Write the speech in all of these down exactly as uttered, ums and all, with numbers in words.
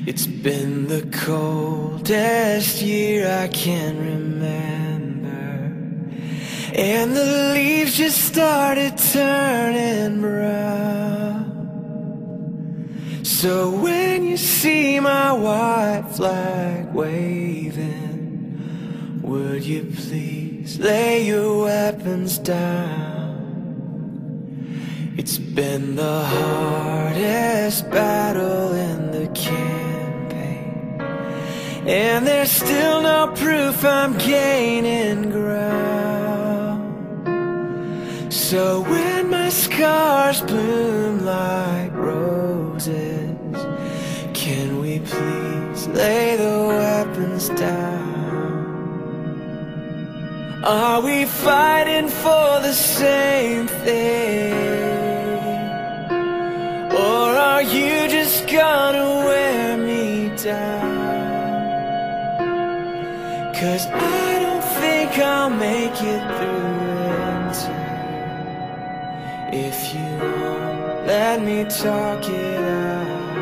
It's been the coldest year I can remember, and the leaves just started turning brown. So when you see my white flag waving, would you please lay your weapons down? It's been the hardest battle in the campaign, and there's still no proof I'm gaining ground. So when my scars bloom like roses, can we please lay the weapons down? Are we fighting for the same thing? Or are you just gonna wear me down? 'Cause I don't think I'll make it through winter if you won't let me talk it out.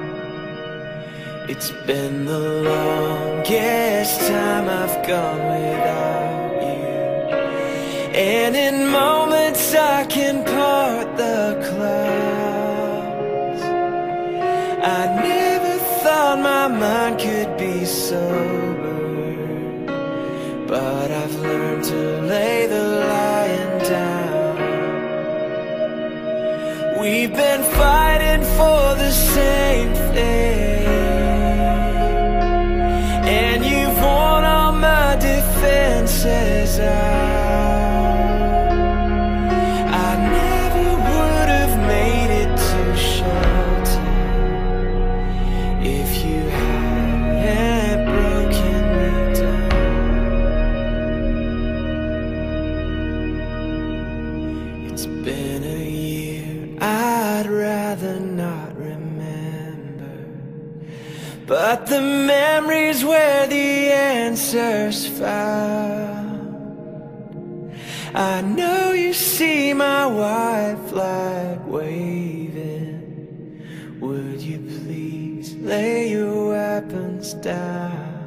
It's been the longest time I've gone without you, and in moments I can part the clouds. I never thought my mind could be sober, but I've learned to lay the lying down. We've been fighting for the same thing, and you've worn all my defenses out. I never would have made it to shelter if you hadn't broken me down. It's been a year I'd rather not remember, but the memories where the answers found. I know you see my white flag waving. Would you please lay your weapons down?